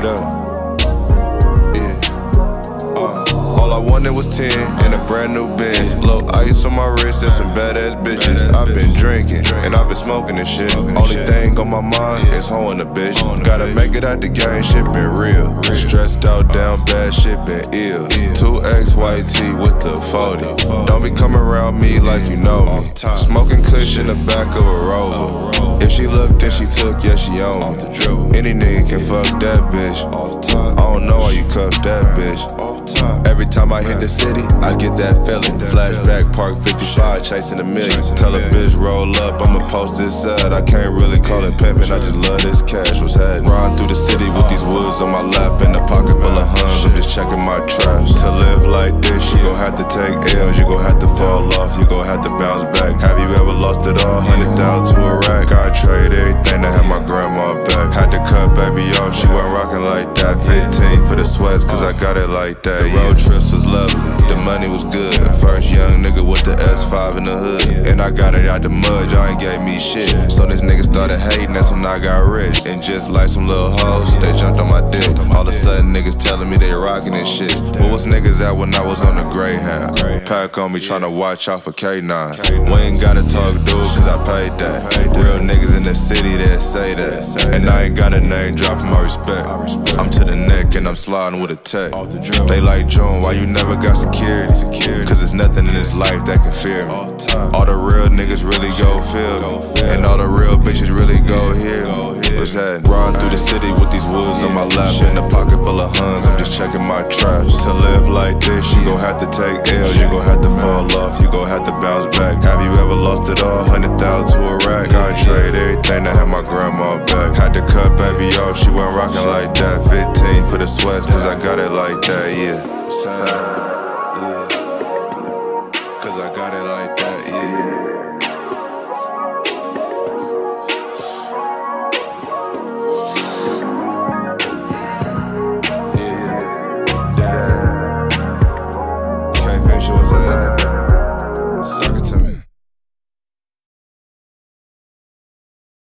Straight up. All I wanted was 10 and a brand new Benz. Low ice on my wrist and some badass bitches. I've been drinking and I've been smoking this shit. Only thing on my mind is hoeing a bitch. Gotta make it out the game, shit been real. Stressed out, down bad, shit been ill. 2XYT with the 40. Don't be coming around me like you know me. Smoking kush in the back of a Rover. If she looked, then she took, yeah, she own me. Any nigga can fuck that bitch. I don't know why you cuff that bitch. Every time I hit the city, I get that feeling. Flashback, Park 55, chasing a million. Tell a bitch roll up, I'ma post this ad. I can't really call it pimpin', I just love this cash. What's happening? Riding through the city with these woods on my lap and a pocket full of huns. I'm just checking my traps. To live like this, you gon' have to take L's. You gon' have to fall off, you gon' have to bounce back. Have you ever lost it all? 100,000 to a rack. I trade everything to have my grandma back. Had to cut baby off, she wasn't rockin' like that. 15 for the sweats, cause I got it like that. The road trips was lovely, the money was good. First young nigga with the S5 in the hood. And I got it out the mud, y'all ain't gave me shit. So this nigga started hating, that's when I got rich. And just like some little hoes, they jumped on my dick. All of a sudden niggas telling me they rockin' this shit. Where was niggas at when I was on the Greyhound? Pack on me tryna watch out for K9. We ain't gotta talk dude, cause I paid that. Real niggas in the city that say that. And I ain't got a name drop for my respect. I'm to the neck and I'm sliding with a tech. They like June, why you never got security? Cause there's nothing in this life that can fear me. All the real niggas really go feel me. And all the real bitches really go here. What's that? Riding through the city with these woods on my lap and a pocket full of huns. I'm just checking my traps. To live like this, you gon' have to take L's. You gon' have to fall off, you gon' have to bounce back. Have you ever lost it all? 100,000 to a rack. I trade everything to have my grandma back. Had to cut baby off, she wasn't rockin' like that. 15 for the sweats, cause I got it like that, yeah.